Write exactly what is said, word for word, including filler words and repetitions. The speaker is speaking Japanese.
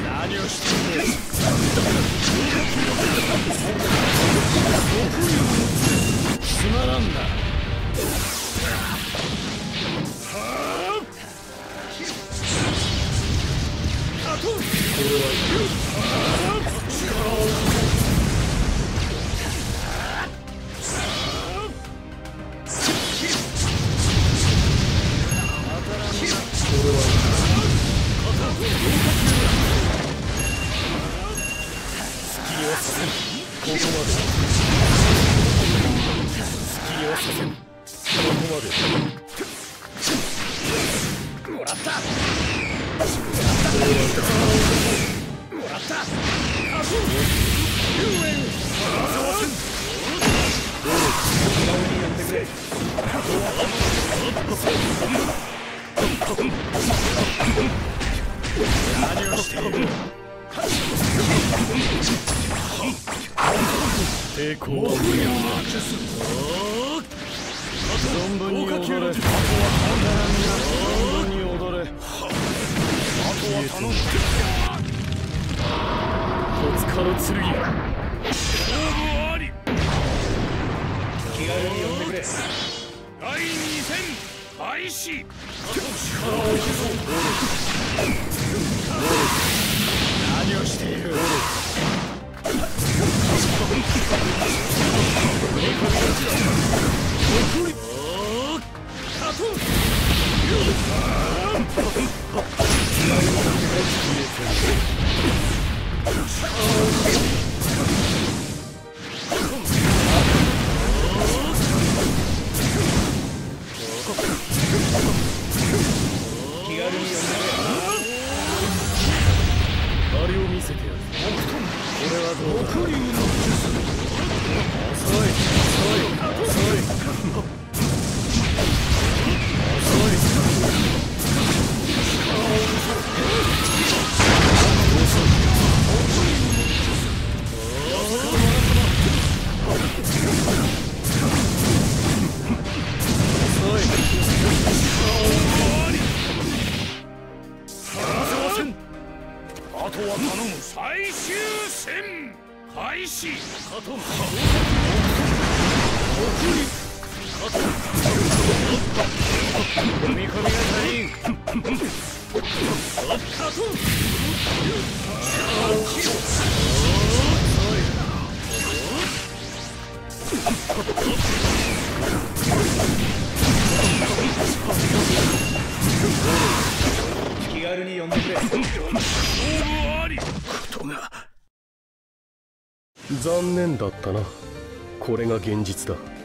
何をしている。つまらんな。抵抗を存分に踊れ。存分に踊れ。あとは頼む。戸塚の剣。勝負あり。気軽に呼んでくれ。だいに戦開始。力を消そう。何をしている。あれを見せてやる。これはどうだ。遅い遅い遅いあとは頼む。最終戦開始。カトン踏み込みが足りん。気軽に呼んでくれ。勝負あり。ことが残念だったな。これが現実だ。